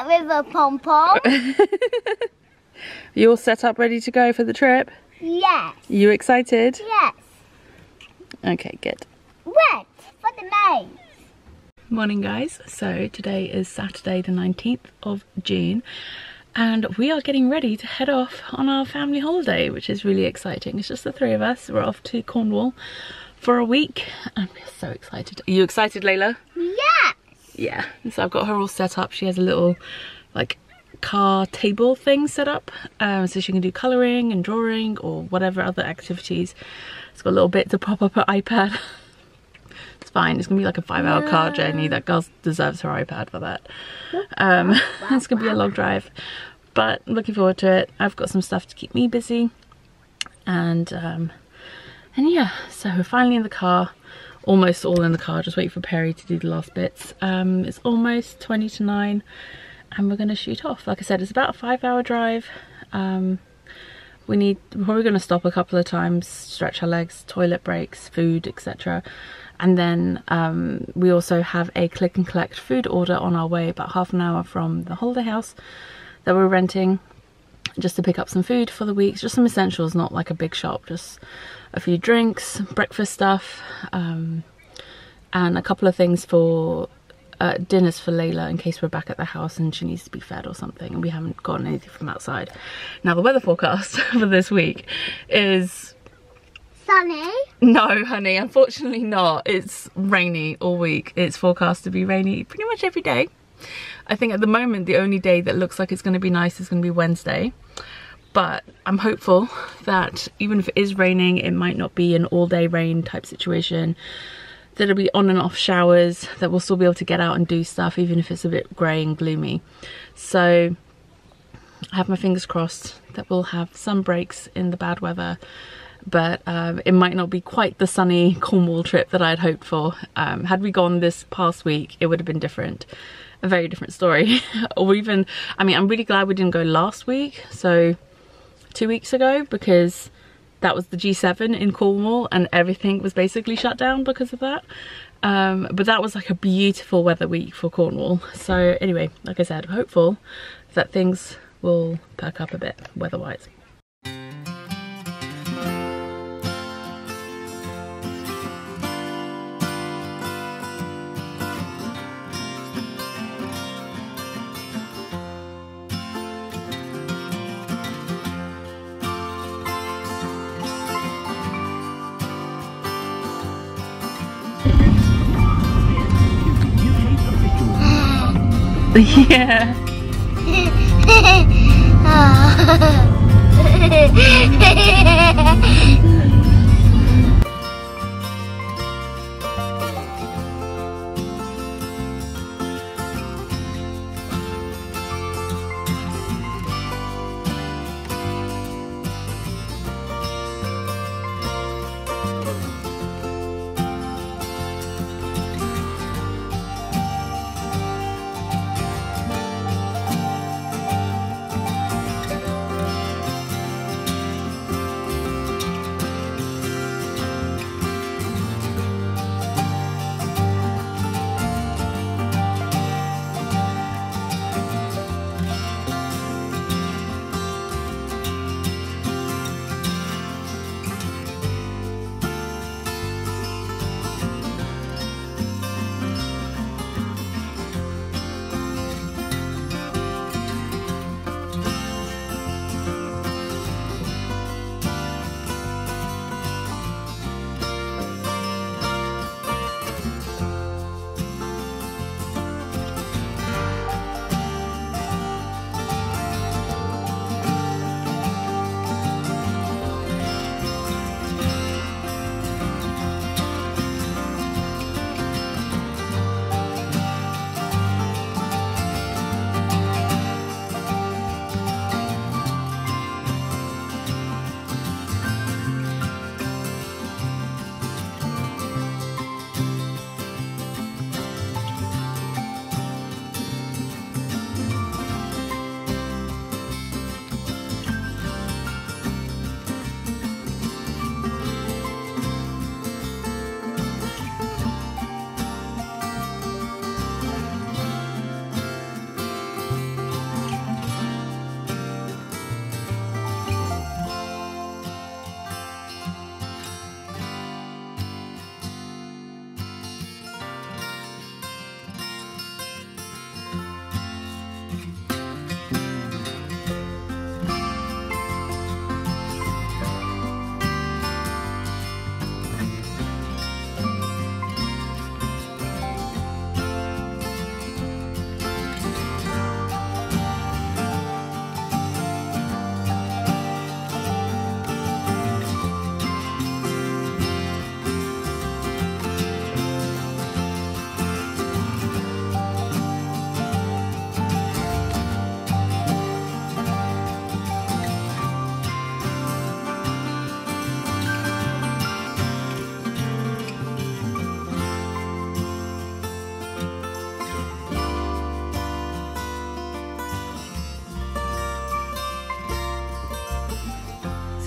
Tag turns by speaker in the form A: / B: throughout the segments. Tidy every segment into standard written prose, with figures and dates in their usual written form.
A: that with a pom-pom.
B: You all set up, ready to go for the trip?
A: Yes.
B: You excited?
A: Yes.
B: Okay, good.
A: Red for the maze.
B: Morning guys, so today is Saturday the 19th of June and we are getting ready to head off on our family holiday, which is really exciting. It's just the three of us. We're off to Cornwall for a week and we're so excited. Are you excited, Layla?
A: Yes.
B: Yeah, so I've got her all set up. She has a little like car table thing set up so she can do colouring and drawing or whatever other activities. It's got a little bit to prop up her iPad. It's fine, it's gonna be like a 5-hour car journey. That girl deserves her iPad for that. It's gonna be a long drive, but I'm looking forward to it. I've got some stuff to keep me busy and yeah, so we're finally in the car, almost all in the car, just waiting for Perry to do the last bits. It's almost 20 to 9 and we're gonna shoot off. Like I said, it's about a 5-hour drive. We're probably going to stop a couple of times, stretch our legs, toilet breaks, food, etc. And then we also have a click and collect food order on our way, about half an hour from the holiday house that we're renting, just to pick up some food for the week, just some essentials, not like a big shop, just a few drinks, breakfast stuff, and a couple of things for dinners for Layla in case we're back at the house and she needs to be fed or something and we haven't gotten anything from outside. Now the weather forecast for this week is
A: Sunny?
B: No honey, unfortunately not. It's rainy all week. It's forecast to be rainy pretty much every day. I think at the moment the only day that looks like it's going to be nice is going to be Wednesday, but I'm hopeful that even if it is raining it might not be an all-day rain type situation, that it'll be on and off showers, that we'll still be able to get out and do stuff even if it's a bit grey and gloomy. So I have my fingers crossed that we'll have some breaks in the bad weather, but it might not be quite the sunny Cornwall trip that I had hoped for. Had we gone this past week it would have been different, a very different story. Or even, I mean, I'm really glad we didn't go last week, so 2 weeks ago, because that was the G7 in Cornwall and everything was basically shut down because of that. But that was like a beautiful weather week for Cornwall. So anyway, like I said, hopeful that things will perk up a bit weather-wise. Yeah.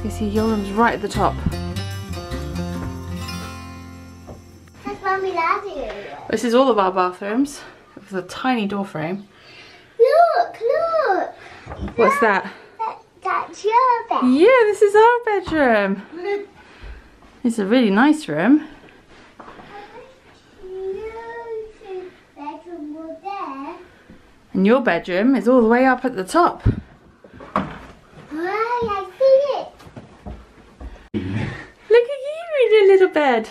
B: you see, your room's right at the top.
A: That's Mummy Laddie's area.
B: This is all of our bathrooms with a tiny door frame.
A: Look, look.
B: What's that?
A: That's your bed.
B: Yeah, this is our bedroom. It's a really nice room. And your bedroom is all the way up at the top.
A: I see it.
B: Look at you in your little bed.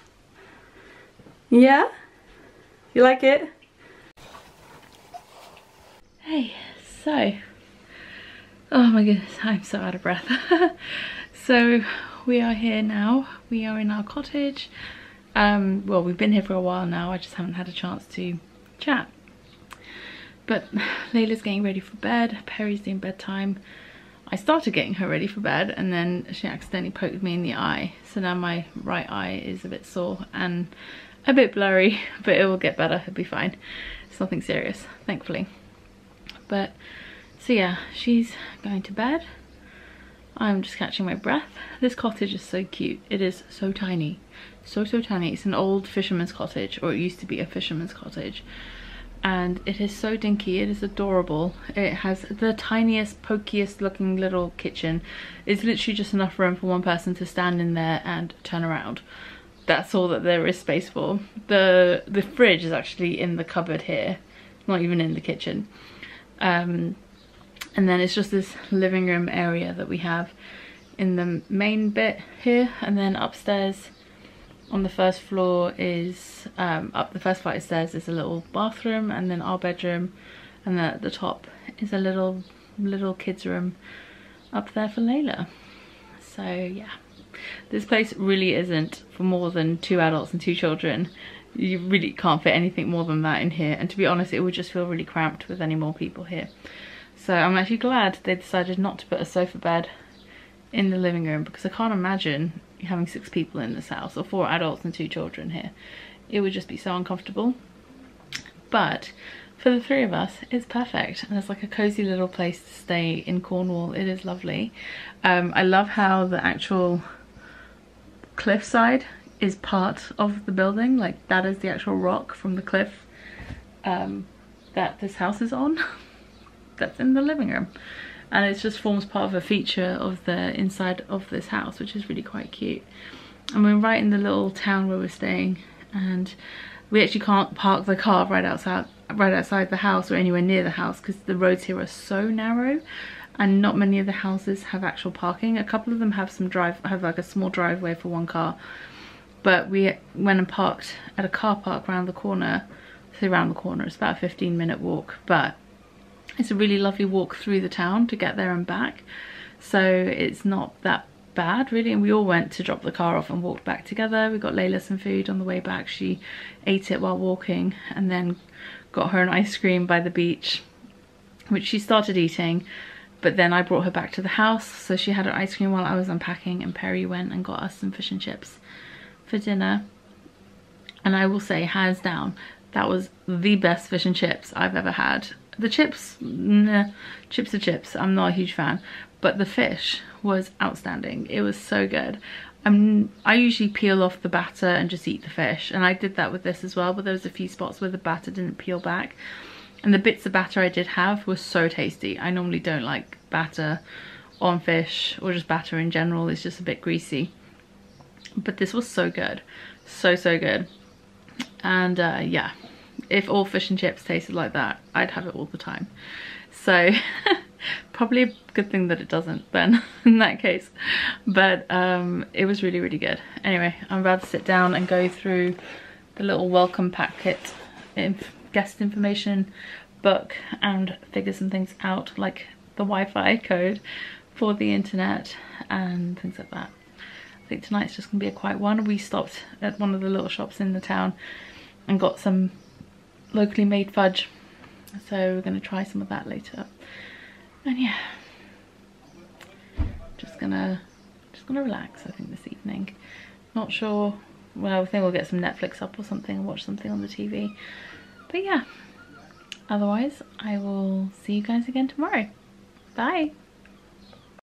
B: Yeah? You like it? Hey, so, oh my goodness, I'm so out of breath. So we are here now. We are in our cottage. Well, we've been here for a while now. I just haven't had a chance to chat. But Layla's getting ready for bed. Perry's doing bedtime. I started getting her ready for bed and then she accidentally poked me in the eye. So now my right eye is a bit sore and a bit blurry, but it will get better. It'll be fine. It's nothing serious, thankfully. But, so yeah, she's going to bed. I'm just catching my breath. This cottage is so cute. It is so tiny. So tiny. It's an old fisherman's cottage, or it used to be a fisherman's cottage. And it is so dinky, it is adorable. It has the tiniest, pokiest looking little kitchen. It's literally just enough room for one person to stand in there and turn around. That's all that there is space for. The fridge is actually in the cupboard here, not even in the kitchen. And then it's just this living room area that we have in the main bit here, and then upstairs on the first floor is up the first flight of stairs is a little bathroom, and then our bedroom, and then at the top is a little kids room up there for Layla. So yeah, this place really isn't for more than 2 adults and 2 children. You really can't fit anything more than that in here, and to be honest it would just feel really cramped with any more people here. So I'm actually glad they decided not to put a sofa bed in the living room, because I can't imagine having 6 people in this house, or 4 adults and 2 children here. It would just be so uncomfortable. But for the 3 of us, it's perfect, and it's like a cozy little place to stay in Cornwall. It is lovely. I love how the actual cliffside is part of the building. Like, that is the actual rock from the cliff that this house is on. That's in the living room. And it just forms part of a feature of the inside of this house, which is really quite cute. And we're right in the little town where we're staying, and we actually can't park the car right outside the house or anywhere near the house, because the roads here are so narrow, and not many of the houses have actual parking. A couple of them have have like a small driveway for 1 car, but we went and parked at a car park around the corner. So around the corner, it's about a 15-minute walk, but it's a really lovely walk through the town to get there and back, so it's not that bad really. And we all went to drop the car off and walked back together. We got Layla some food on the way back. She ate it while walking, and then got her an ice cream by the beach, which she started eating, but then I brought her back to the house, so she had her ice cream while I was unpacking, and Perry went and got us some fish and chips for dinner. And I will say, hands down, that was the best fish and chips I've ever had. The chips, nah, chips are chips. I'm not a huge fan, but the fish was outstanding. It was so good. I usually peel off the batter and just eat the fish, and I did that with this as well, but there was a few spots where the batter didn't peel back, and the bits of batter I did have were so tasty. I normally don't like batter on fish, or just batter in general. It's just a bit greasy, but this was so good. So good. And yeah, if all fish and chips tasted like that, I'd have it all the time. So probably a good thing that it doesn't then in that case. But it was really good. Anyway, I'm about to sit down and go through the little welcome packet, guest information book, and figure some things out, like the Wi-Fi code for the internet and things like that. I think tonight's just gonna be a quiet one. We stopped at one of the little shops in the town and got some locally made fudge, so we're gonna try some of that later. And yeah, just gonna relax, I think, this evening. Not sure, well, I think we'll get some Netflix up or something and watch something on the TV. But yeah, otherwise I will see you guys again tomorrow. Bye.